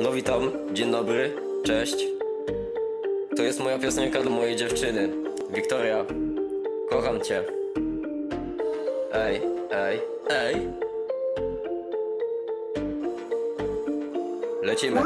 No witam, dzień dobry, cześć. To jest moja piosenka do mojej dziewczyny, Wiktoria. Kocham cię. Ej, ej, ej. Lecimy.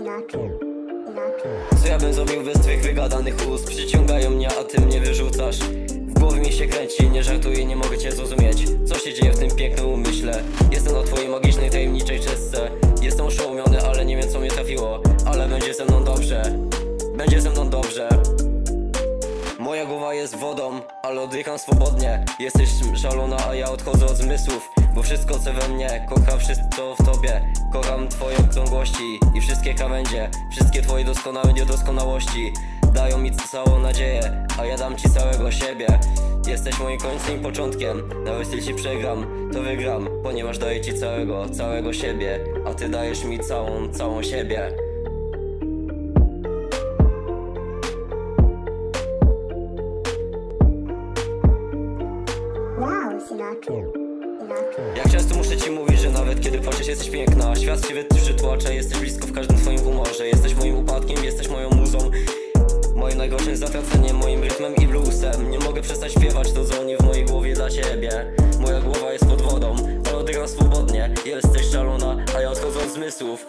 Co ja bym zrobił bez twych wygadanych ust? Przyciągają mnie, a ty mnie wyrzucasz. W głowie mi się kręci, nie żartuję, nie mogę cię zrozumieć. Co się dzieje w tym pięknym umyśle? Jestem na twojej magicznej, tajemniczej czystce. Jestem oszołomiony, ale nie wiem co mnie trafiło. Ale będzie ze mną dobrze. Będzie ze mną dobrze. Moja głowa jest wodą, ale oddycham swobodnie. Jesteś szalona, a ja odchodzę od zmysłów. Bo wszystko co we mnie, kocham wszystko w tobie. Kocham twoje okrągłości i wszystkie krawędzie. Wszystkie twoje doskonałe niedoskonałości dają mi całą nadzieję, a ja dam ci całego siebie. Jesteś moim końcem i początkiem. Nawet jeśli przegram, to wygram. Ponieważ daję ci całego siebie. A ty dajesz mi całą siebie. Jak często muszę ci mówić, że nawet kiedy płaczesz jesteś piękna. Świat ciebie przytłacza, jesteś blisko w każdym twoim humorze. Jesteś moim upadkiem, jesteś moją muzą. Moim najgorszym zatraceniem, moim rytmem i bluesem. Nie mogę przestać śpiewać, to dzwoni w mojej głowie dla ciebie. Moja głowa jest pod wodą, ale oddycham swobodnie. Jesteś szalona, a ja odchodzę od zmysłów.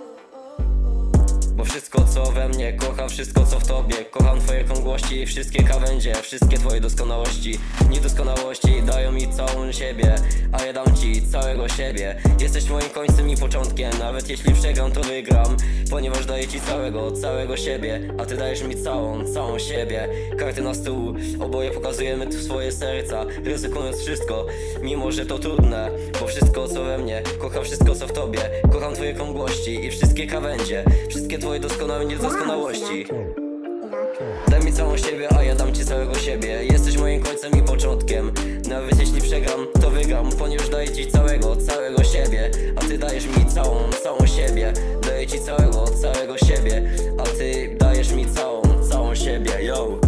Bo wszystko co we mnie, kocham wszystko co w tobie. Kocham twoje krągłości i wszystkie krawędzie. Wszystkie twoje doskonałości, niedoskonałości dają mi całą siebie, a ja dam ci całego siebie. Jesteś moim końcem i początkiem. Nawet jeśli przegram, to wygram. Ponieważ daję ci całego siebie, a ty dajesz mi całą siebie. Karty na stół, oboje pokazujemy tu swoje serca, ryzykując wszystko, mimo że to trudne. Bo wszystko co we mnie, kocham wszystko co w tobie. Kocham twoje krągłości i wszystkie krawędzie. Wszystkie twoje doskonałe niedoskonałości. Daj mi całą siebie, a ja dam ci całego siebie. Jesteś moim końcem i początkiem. Nawet jeśli przegram, to wygram. Ponieważ daję ci całego siebie, a ty dajesz mi całą siebie. Daję ci całego siebie, a ty dajesz mi całą siebie, yo.